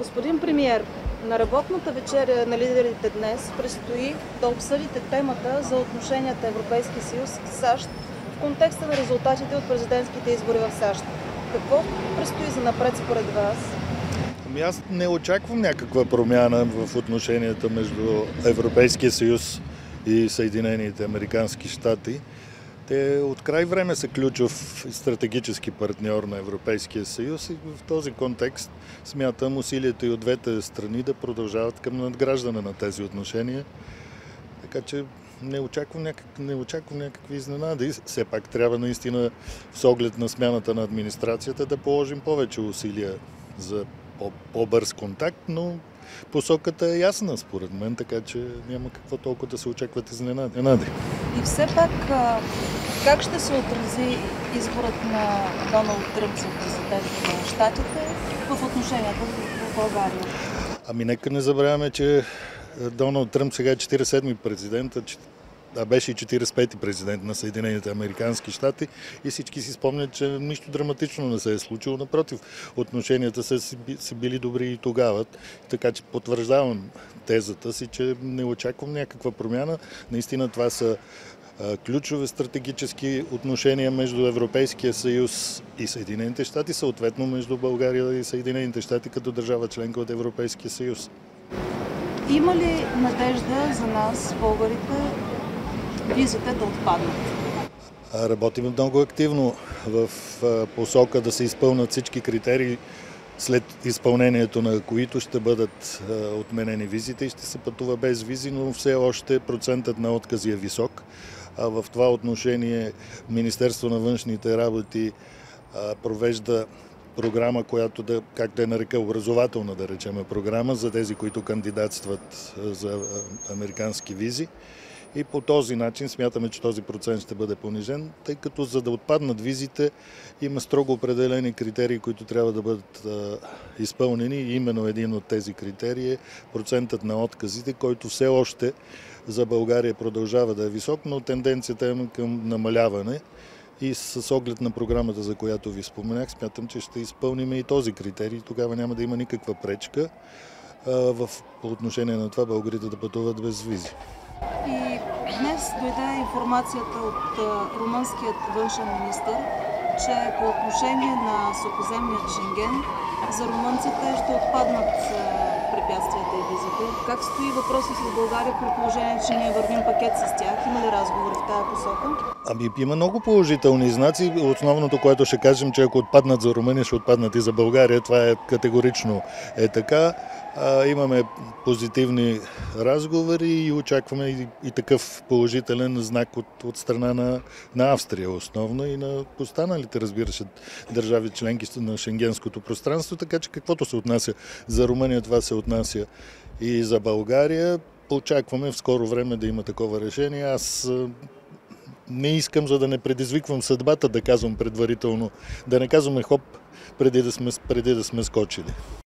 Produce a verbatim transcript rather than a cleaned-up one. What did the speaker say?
Господин премиер, на работната вечеря на лидерите днес предстои да обсъдите темата за отношенията Европейски съюз с САЩ в контекста на резултатите от президентските избори в САЩ. Какво предстои за напред според вас? Ами аз не очаквам някаква промяна в отношенията между Европейския съюз и Съединените американски щати. Те от край време са ключов стратегически партньор на Европейския съюз и в този контекст смятам усилията и от двете страни да продължават към надграждане на тези отношения. Така че не очаквам, някак, не очаквам някакви изненади. Все пак трябва наистина с оглед на смяната на администрацията да положим повече усилия за по-бърз контакт, но посоката е ясна според мен, така че няма какво толкова да се очакват изненади. И все пак, как ще се отрази изборът на Доналд Тръмп за президент на щатите в отношенията в България? Ами нека не забравяме, че Доналд Тръмп сега е четиридесет и седми президент, а беше и четиридесет и пети президент на Съединените американски щати и всички си спомнят, че нищо драматично не се е случило. Напротив, отношенията са, са били добри и тогава, така че потвърждавам тезата си, че не очаквам някаква промяна. Наистина това са а, ключови стратегически отношения между Европейския съюз и Съединените щати, съответно между България и Съединените щати като държава членка от Европейския съюз. Има ли надежда за нас, българите, визите да отпаднат? Работим много активно в посока да се изпълнят всички критерии, след изпълнението на които ще бъдат отменени визите и ще се пътува без визи, но все още процентът на откази е висок. А в това отношение Министерство на външните работи провежда програма, която да, как да е нарека, образователна, да речеме, програма за тези, които кандидатстват за американски визи. И по този начин смятаме, че този процент ще бъде понижен, тъй като за да отпаднат визите има строго определени критерии, които трябва да бъдат а, изпълнени. И именно един от тези критерии е процентът на отказите, който все още за България продължава да е висок, но тенденцията е към намаляване. И с оглед на програмата, за която ви споменах, смятам, че ще изпълним и този критерий. Тогава няма да има никаква пречка а, в, по отношение на това българите да пътуват без визи. И днес дойде информацията от румънският външен министър, че по отношение на сухоземния Шенген за румънците ще отпаднат препятствията и визите. Как стои въпросът с България при положение, че ние вървим пакет с тях? Има ли разговори в тази посока? Ами има много положителни знаци. Основното, което ще кажем, че ако отпаднат за Румъния, ще отпаднат и за България. Това е категорично е така. А, имаме позитивни разговори и очакваме и, и такъв положителен знак от, от страна на, на Австрия основно и на останалите, разбира се, държави членки на шенгенското пространство. Така че каквото се отнася за Румъния, това се отнася и за България. Очакваме в скоро време да има такова решение. Аз не искам, за да не предизвиквам съдбата, да казвам предварително, да не казваме хоп, преди да сме, преди да сме скочили.